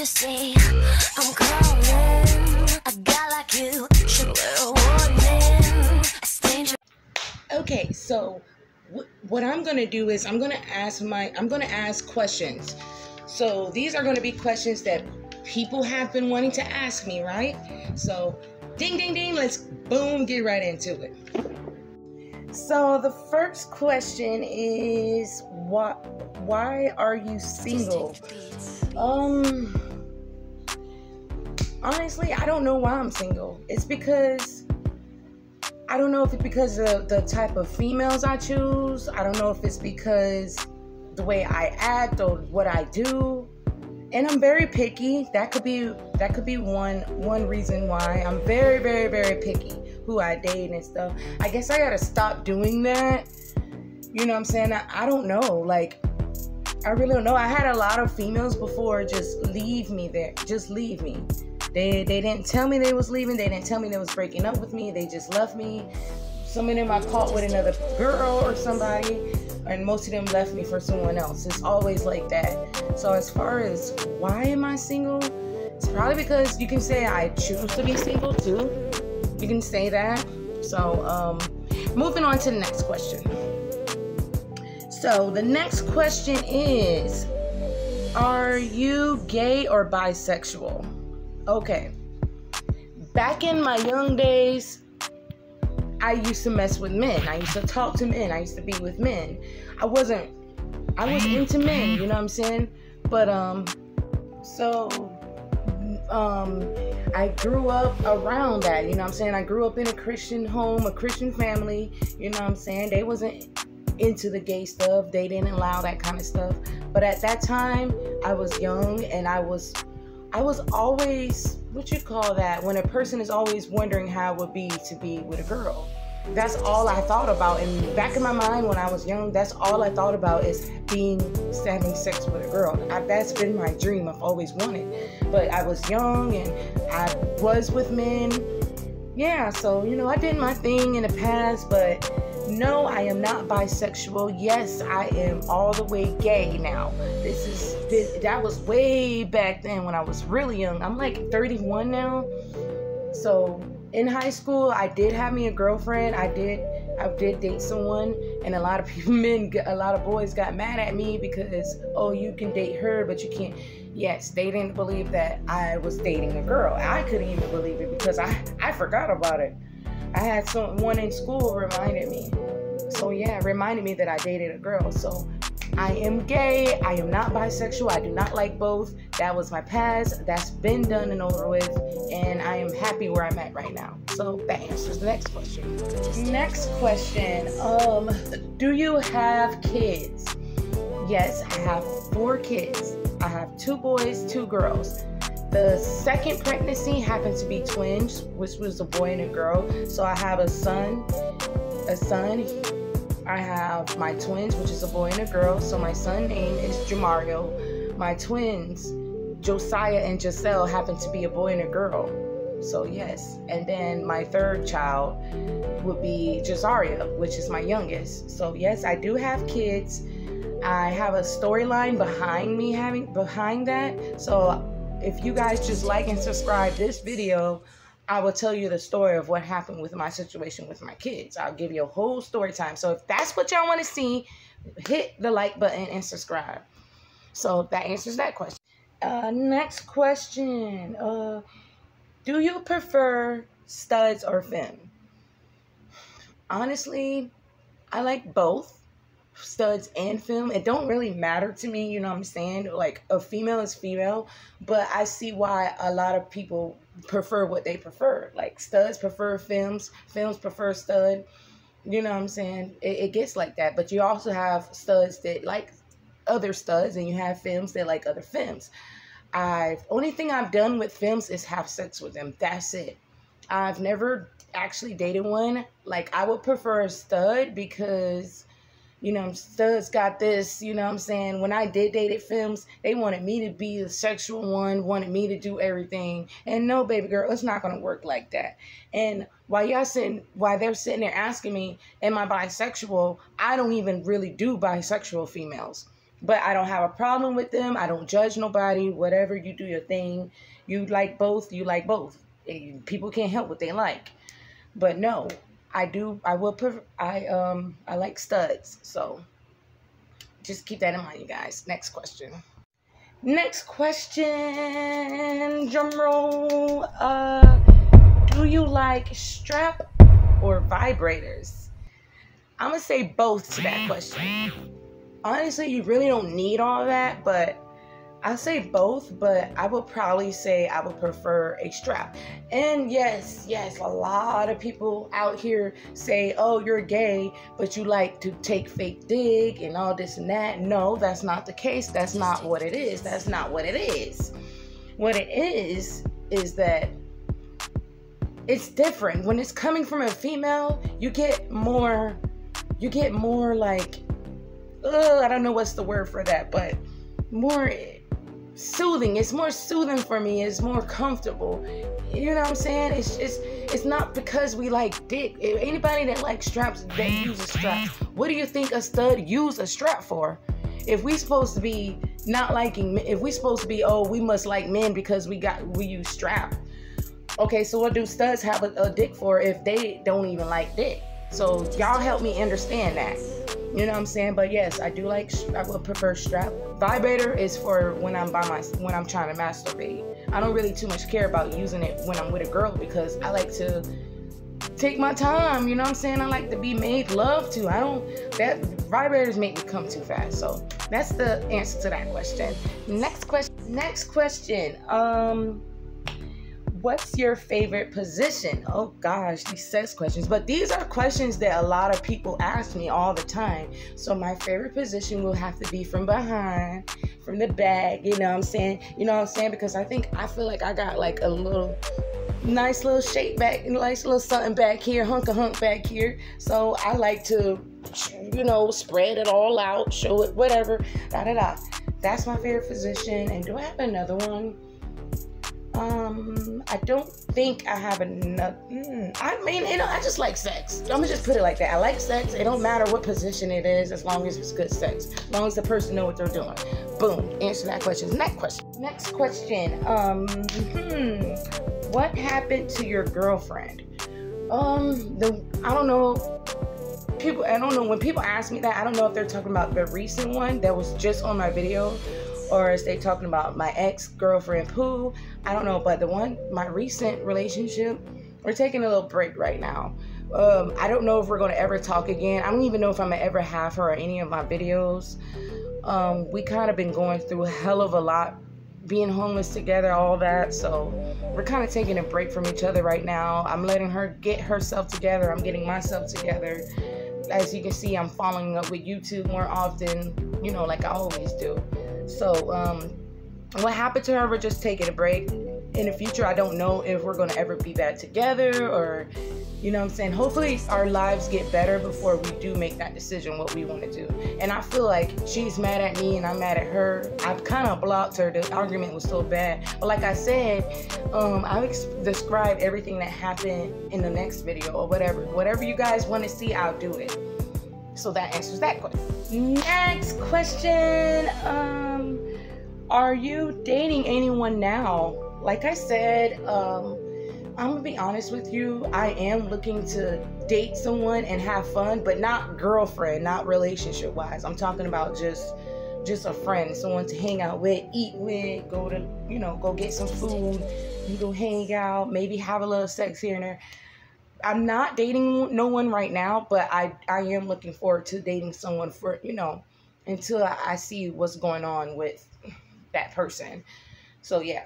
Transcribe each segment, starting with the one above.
you see? I'm calling a guy like you. Should wear a warning. A stranger. Okay, so what I'm gonna do is I'm gonna ask questions. So these are gonna be questions that people have been wanting to ask me, right? So ding ding ding, let's boom get right into it. So the first question is why are you single? Honestly, I don't know why I'm single. It's because I don't know if it's because of the type of females I choose. I don't know if it's because the way I act or what I do. And I'm very picky. That could be one reason why I'm very, very, very picky who I date and stuff. I guess I gotta stop doing that. You know what I'm saying? I don't know. Like, I really don't know. I had a lot of females before just leave me there. Just leave me. They didn't tell me they was leaving. They didn't tell me they was breaking up with me. They just left me. Some of them I caught with another girl or somebody, and most of them left me for someone else. It's always like that. So as far as why am I single, it's probably because you can say I choose to be single too. You can say that. So moving on to the next question. So the next question is, are you gay or bisexual? Okay. Back in my young days, I used to mess with men. I used to talk to men. I used to be with men. I was into men, you know what I'm saying? But I grew up around that, you know what I'm saying? I grew up in a Christian home, a Christian family, you know what I'm saying? They wasn't into the gay stuff. They didn't allow that kind of stuff. But at that time, I was young, and I was always, what you call that, when a person is always wondering how it would be to be with a girl. That's all I thought about. And back in my mind when I was young, that's all I thought about is having sex with a girl. That's been my dream. I've always wanted. But I was young and I was with men. Yeah, so, you know, I did my thing in the past, but no, I am not bisexual. Yes, I am all the way gay now. That was way back then when I was really young. I'm like 31 now. So in high school, I did have me a girlfriend. I did date someone, and a lot of boys got mad at me because, oh, you can date her, but you can't. Yes, they didn't believe that I was dating a girl. I couldn't even believe it because I forgot about it. I had someone in school reminded me. So yeah, it reminded me that I dated a girl. So I am gay. I am not bisexual. I do not like both. That was my past. That's been done and over with. And I am happy where I'm at right now. So that answers the next question. Next question. Do you have kids? Yes, I have 4 kids. I have 2 boys, 2 girls. The second pregnancy happened to be twins, which was a boy and a girl. So I have a son. I have my twins, which is a boy and a girl. So my son's name is Jamario. My twins, Josiah and Giselle, happen to be a boy and a girl. So yes. And then my third child would be Jazaria, which is my youngest. So yes, I do have kids. I have a storyline behind that. So if you guys just like and subscribe this video, I will tell you the story of what happened with my situation with my kids. I'll give you a whole story time. So if that's what y'all want to see, hit the like button and subscribe. So that answers that question. Next question. Do you prefer studs or femme? Honestly, I like both. Studs and femme. It don't really matter to me, you know what I'm saying? Like, a female is female, but I see why a lot of people prefer what they prefer. Like, studs prefer femmes prefer stud. You know what I'm saying? It gets like that. But you also have studs that like other studs, and you have femmes that like other femmes. Only thing I've done with femmes is have sex with them. That's it. I've never actually dated one. Like, I would prefer a stud because, you know, studs got this, you know what I'm saying? When I did date femmes, they wanted me to be the sexual one, wanted me to do everything. And no, baby girl, it's not going to work like that. And while they're sitting there asking me, am I bisexual? I don't even really do bisexual females. But I don't have a problem with them. I don't judge nobody. Whatever, you do your thing. You like both, you like both. People can't help what they like. But no, I do. I will. I like studs. So just keep that in mind, you guys. Next question. Next question. Drum roll. Do you like strap or vibrators? I'm gonna say both to that question. Honestly, you really don't need all that, but I say both, but I would probably say I would prefer a strap. And yes, a lot of people out here say, oh, you're gay, but you like to take fake dick and all this and that. No, that's not the case. That's not what it is. That's not what it is. What it is that it's different. When it's coming from a female, you get more like, I don't know what's the word for that, but more soothing. It's more soothing for me. It's more comfortable. You know what I'm saying? It's not because we like dick. Anybody that likes straps, they use a strap. What do you think a stud use a strap for? If we supposed to be not liking, if we supposed to be, oh, we must like men because we use strap. Okay, so what do studs have a dick for if they don't even like dick? So y'all help me understand that. You know what I'm saying? But yes, I would prefer strap. Vibrator is for when I'm when I'm trying to masturbate. I don't really too much care about using it when I'm with a girl because I like to take my time. You know what I'm saying? I like to be made love to. That vibrators make me come too fast. So that's the answer to that question. Next question. What's your favorite position? Oh gosh, these sex questions. But these are questions that a lot of people ask me all the time. So my favorite position will have to be from behind, from the back, you know what I'm saying? Because I feel like I got like a nice little shape back, nice little something back here, hunk back here. So I like to, spread it all out, show it, whatever, That's my favorite position. And do I have another one? I don't think I have enough. I just like sex. I'm gonna just put it like that. I like sex. It don't matter what position it is, as long as it's good sex. As long as the person know what they're doing. Boom. Answer that question. Next question. What happened to your girlfriend? I don't know. When people ask me that, I don't know if they're talking about the recent one that was just on my video, or is they talking about my ex-girlfriend Pooh? I don't know, but my recent relationship, we're taking a little break right now. I don't know if we're gonna ever talk again. I don't even know if I'm gonna ever have her or any of my videos. We kind of been going through a hell of a lot, being homeless together, all that. So we're kind of taking a break from each other right now. I'm letting her get herself together. I'm getting myself together. As you can see, I'm following up with YouTube more often, like I always do. So, what happened to her, we're just taking a break. In the future, I don't know if we're going to ever be back together or, hopefully our lives get better before we do make that decision, what we want to do. And I feel like she's mad at me and I'm mad at her. I've kind of blocked her. The argument was so bad. But like I said, I'll describe everything that happened in the next video or whatever. Whatever you guys want to see, I'll do it. So that answers that question. Next question. Are you dating anyone now? Like I said, I'm gonna be honest with you. I am looking to date someone and have fun, but not girlfriend, not relationship wise. I'm talking about just a friend, someone to hang out with, eat with, go get some food, you go hang out, maybe have a little sex here and there. I'm not dating no one right now, but I am looking forward to dating someone for, until I see what's going on with that person. So yeah.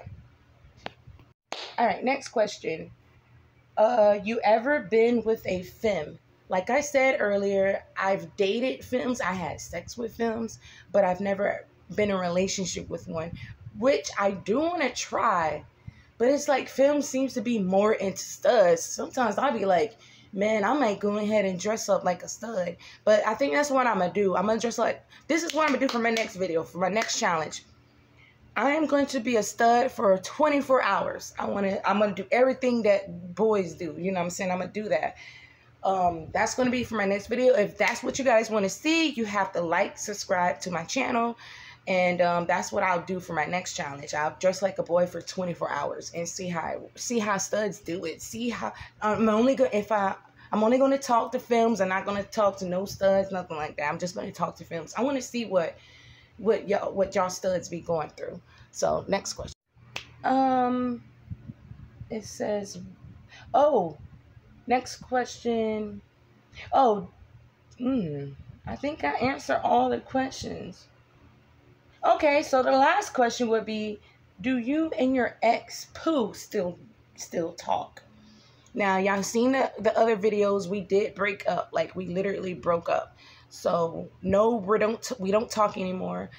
All right, next question. You ever been with a femme? Like I said earlier, I've dated femmes, I had sex with femmes, but I've never been in a relationship with one, which I do want to try. But it's like film seems to be more into studs. Sometimes I'll be like, man, I might go ahead and dress up like a stud. But I think that's what I'm going to do. I'm going to dress like, this is what I'm going to do for my next video, for my next challenge. I am going to be a stud for 24 hours. I'm going to do everything that boys do. You know what I'm saying? I'm going to do that. That's going to be for my next video. If that's what you guys want to see, you have to like, subscribe to my channel. And that's what I'll do for my next challenge. I'll dress like a boy for 24 hours and see how studs do it. See how I'm only going to talk to films. I'm not going to talk to no studs, nothing like that. I'm just going to talk to films. I want to see what y'all studs be going through. So next question. It says, oh, next question. Oh, I think I answered all the questions. Okay, so the last question would be, do you and your ex Pooh still talk? Now, y'all seen the other videos. We did break up. Like, we literally broke up. So no, we don't talk anymore.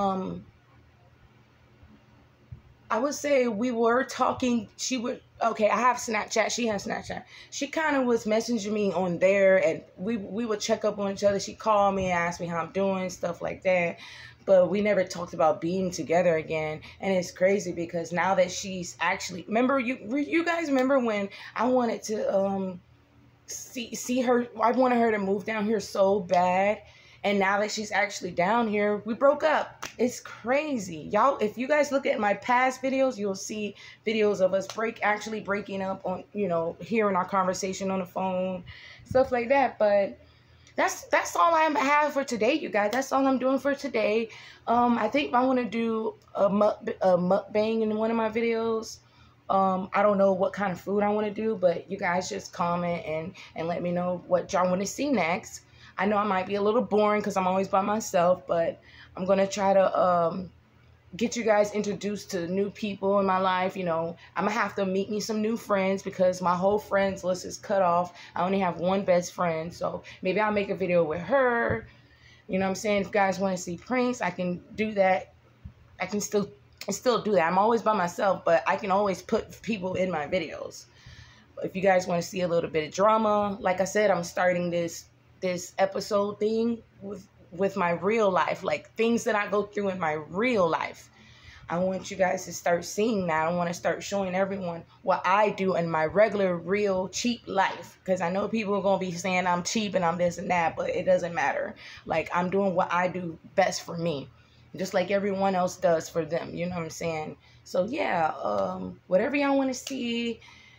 I would say we were talking. I have Snapchat. She has Snapchat. She kind of was messaging me on there, and we would check up on each other. She called me and asked me how I'm doing, stuff like that. But we never talked about being together again. And it's crazy because now that she's actually, remember, you guys remember when I wanted to see her, I wanted her to move down here so bad. And now that she's actually down here, we broke up. It's crazy. Y'all, if you guys look at my past videos, you'll see videos of us actually breaking up on, hearing our conversation on the phone, stuff like that. But that's all I have for today, you guys. That's all I'm doing for today. I think I want to do a mukbang in one of my videos. I don't know what kind of food I want to do, but you guys just comment and let me know what y'all want to see next. I know I might be a little boring because I'm always by myself, but I'm going to try to get you guys introduced to new people in my life. I'm going to have to meet me some new friends because my whole friends list is cut off. I only have one best friend, so maybe I'll make a video with her. You know what I'm saying? If you guys want to see pranks, I can do that. I can still do that. I'm always by myself, but I can always put people in my videos. If you guys want to see a little bit of drama, like I said, I'm starting this episode thing with my real life, like things that I go through in my real life. I want you guys to start seeing that. I want to start showing everyone what I do in my regular, real, cheap life. Because I know people are going to be saying I'm cheap and I'm this and that, but it doesn't matter. Like, I'm doing what I do best for me, just like everyone else does for them. You know what I'm saying? So yeah, whatever y'all want to see,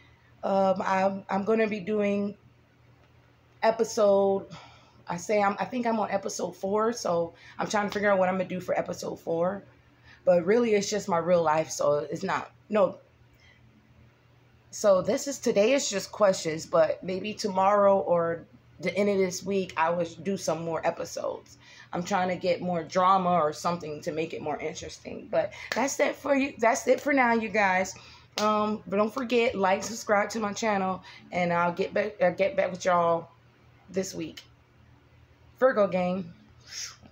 I'm going to be doing episode, I think I'm on episode 4, so I'm trying to figure out what I'm gonna do for episode 4. But really, it's just my real life, so it's not, no. So today is just questions, but maybe tomorrow or the end of this week, I will do some more episodes. I'm trying to get more drama or something to make it more interesting. But that's it for you. That's it for now, you guys. But don't forget, like, subscribe to my channel, and I'll get back with y'all this week. Virgo gang.